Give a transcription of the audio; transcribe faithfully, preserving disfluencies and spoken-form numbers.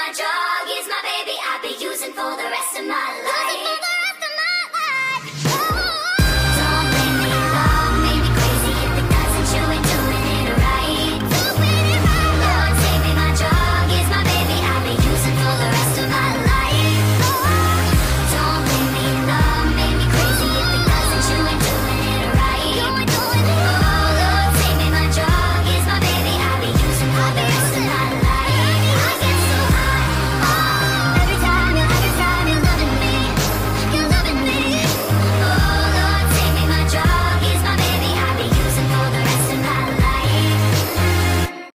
my drug, is my baby, I'll be using for the rest of my life.